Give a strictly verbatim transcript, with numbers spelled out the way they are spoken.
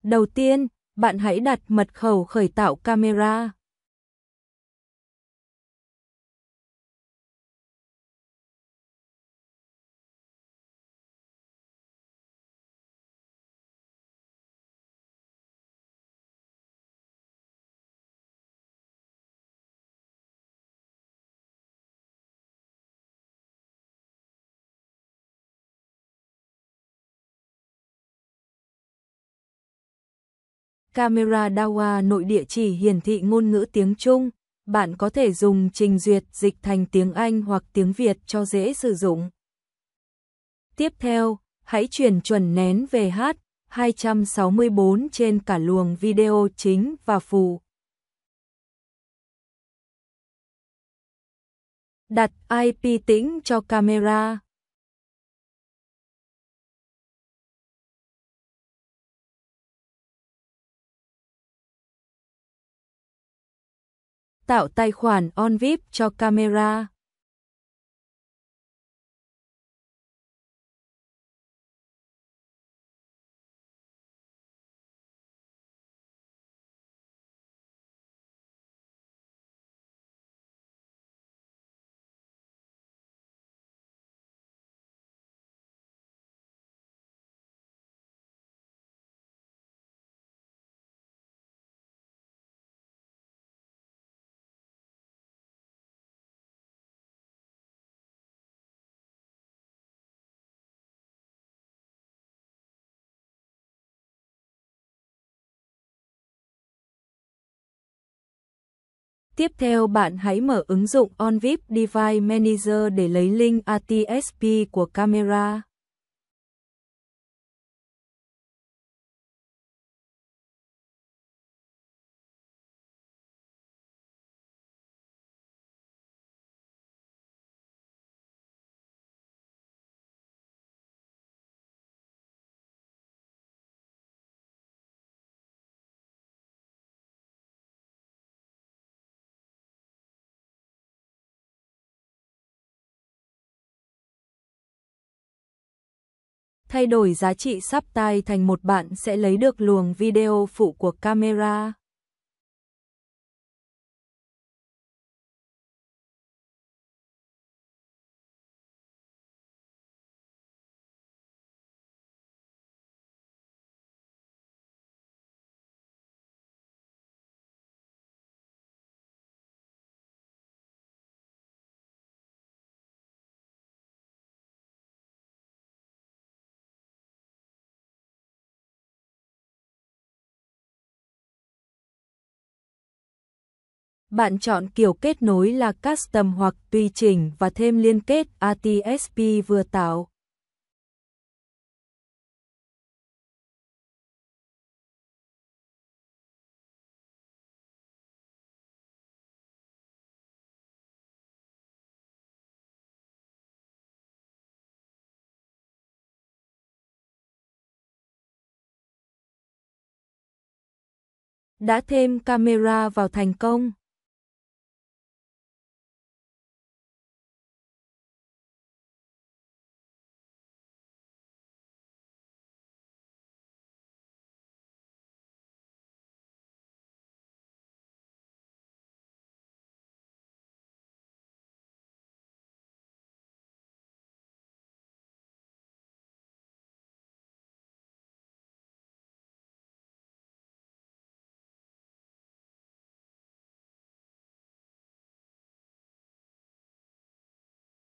Đầu tiên, bạn hãy đặt mật khẩu khởi tạo camera. Camera Dawa nội địa chỉ hiển thị ngôn ngữ tiếng Trung, bạn có thể dùng trình duyệt dịch thành tiếng Anh hoặc tiếng Việt cho dễ sử dụng. Tiếp theo, hãy chuyển chuẩn nén về H hai sáu bốn trên cả luồng video chính và phụ. Đặt i pê tĩnh cho camera. Tạo tài khoản on vi ai pi cho camera. Tiếp theo bạn hãy mở ứng dụng on vi ai pi Device Manager để lấy link a tê ét pê của camera. Thay đổi giá trị subtype thành một bạn sẽ lấy được luồng video phụ của camera. Bạn chọn kiểu kết nối là Custom hoặc tùy chỉnh và thêm liên kết a tê ét pê vừa tạo. Đã thêm camera vào thành công.